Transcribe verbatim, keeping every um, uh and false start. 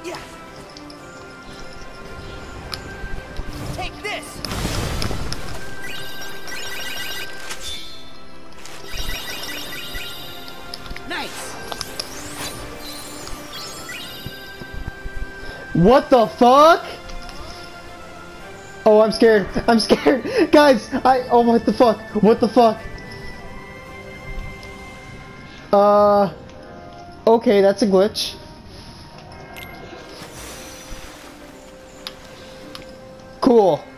Yeah. Take this. Nice. What the fuck? Oh, I'm scared. I'm scared. Guys, I oh what the fuck? What the fuck? Uh okay, that's a glitch. Cool.